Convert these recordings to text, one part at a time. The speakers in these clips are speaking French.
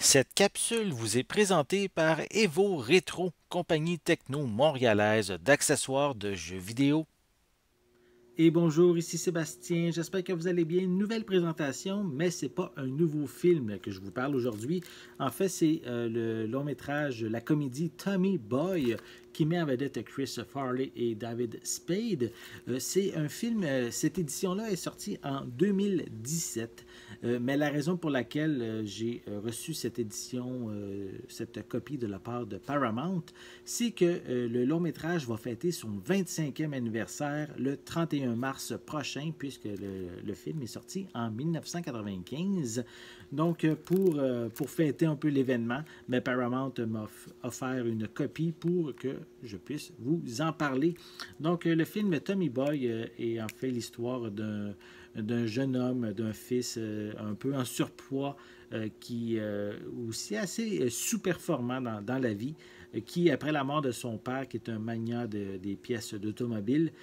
Cette capsule vous est présentée par Evo Rétro, compagnie techno montréalaise d'accessoires de jeux vidéo. Et bonjour, ici Sébastien, j'espère que vous allez bien. Une nouvelle présentation, mais c'est pas un nouveau film que je vous parle aujourd'hui. En fait, c'est le long métrage, la comédie Tommy Boy, qui met en vedette Chris Farley et David Spade. C'est un film, cette édition-là est sortie en 2017, mais la raison pour laquelle j'ai reçu cette édition, cette copie de la part de Paramount, c'est que le long métrage va fêter son 25e anniversaire le 31 mars prochain, puisque le film est sorti en 1995. Donc, pour fêter un peu l'événement, mais Paramount m'a offert une copie pour que je puisse vous en parler. Donc, le film Tommy Boy est en fait l'histoire d'un jeune homme, d'un fils un peu en surpoids, qui aussi assez sous-performant dans la vie, qui, après la mort de son père, qui est un magnat des pièces d'automobile,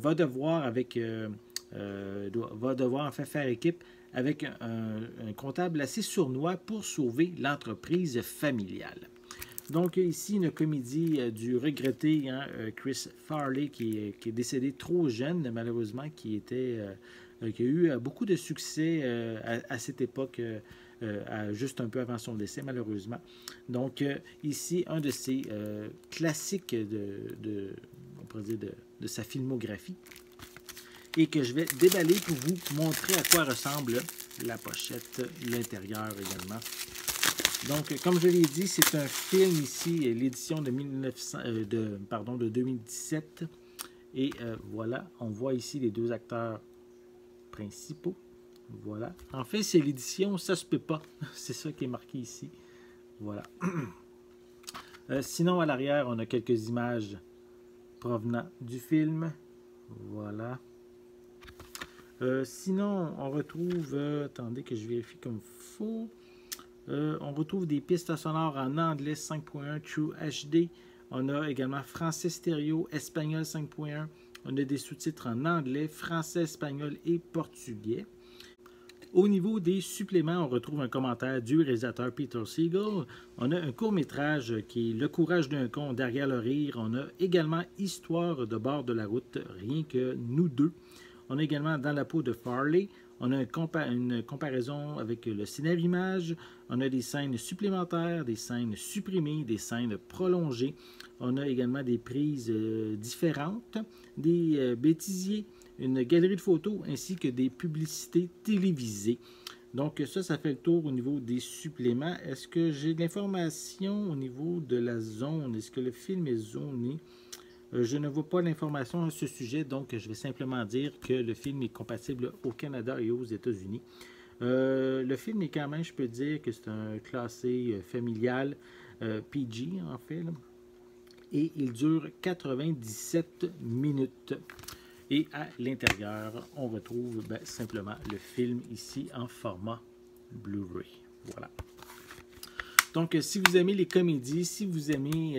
va devoir en fait faire équipe avec un comptable assez sournois pour sauver l'entreprise familiale. Donc ici, une comédie du regretté Chris Farley qui est décédé trop jeune, malheureusement, qui a eu beaucoup de succès à cette époque, juste un peu avant son décès, malheureusement. Donc ici, un de ces classiques on pourrait dire de sa filmographie, et que je vais déballer pour vous montrer à quoi ressemble la pochette, l'intérieur également. Donc, comme je l'ai dit, c'est un film ici, l'édition de, 1900, de 2017. Et voilà, on voit ici les deux acteurs principaux. Voilà. En fait, c'est l'édition Ça se peut pas. C'est ça qui est marqué ici. Voilà. Sinon, à l'arrière, on a quelques images provenant du film. Voilà. Sinon, on retrouve... attendez que je vérifie comme il faut. On retrouve des pistes sonores en anglais 5.1 True HD. On a également français stéréo, espagnol 5.1. On a des sous-titres en anglais, français, espagnol et portugais. Au niveau des suppléments, on retrouve un commentaire du réalisateur Peter Siegel. On a un court-métrage qui est Le courage d'un con derrière le rire. On a également Histoire de bord de la route, rien que nous deux. On a également Dans la peau de Farley. On a une comparaison avec le scénario image. On a des scènes supplémentaires, des scènes supprimées, des scènes prolongées. On a également des prises différentes, des bêtisiers, une galerie de photos ainsi que des publicités télévisées. Donc ça fait le tour au niveau des suppléments. Est-ce que j'ai de l'information au niveau de la zone? Est-ce que le film est zoné? Je ne vois pas l'information à ce sujet, donc je vais simplement dire que le film est compatible au Canada et aux États-Unis. Le film est quand même, je peux dire que c'est un classé familial PG en fait, là. Et il dure 97 minutes. Et à l'intérieur, on retrouve simplement le film ici en format Blu-ray. Voilà. Donc, si vous aimez les comédies, si vous aimez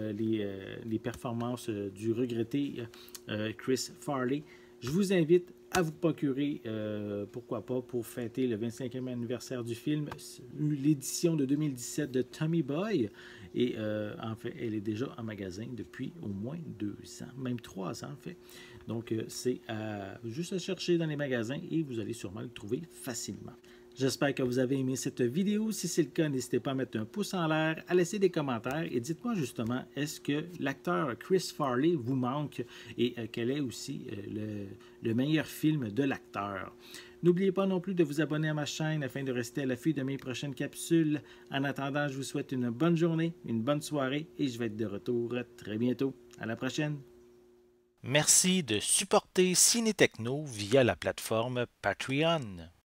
les performances du regretté Chris Farley, je vous invite à vous procurer, pourquoi pas, pour fêter le 25e anniversaire du film, l'édition de 2017 de Tommy Boy. Et en fait, elle est déjà en magasin depuis au moins 2 ans, même 3 ans en fait. Donc, c'est juste à chercher dans les magasins et vous allez sûrement le trouver facilement. J'espère que vous avez aimé cette vidéo. Si c'est le cas, n'hésitez pas à mettre un pouce en l'air, à laisser des commentaires et dites-moi justement, est-ce que l'acteur Chris Farley vous manque et quel est aussi le meilleur film de l'acteur? N'oubliez pas non plus de vous abonner à ma chaîne afin de rester à l'affût de mes prochaines capsules. En attendant, je vous souhaite une bonne journée, une bonne soirée et je vais être de retour très bientôt. À la prochaine! Merci de supporter Ciné Techno via la plateforme Patreon.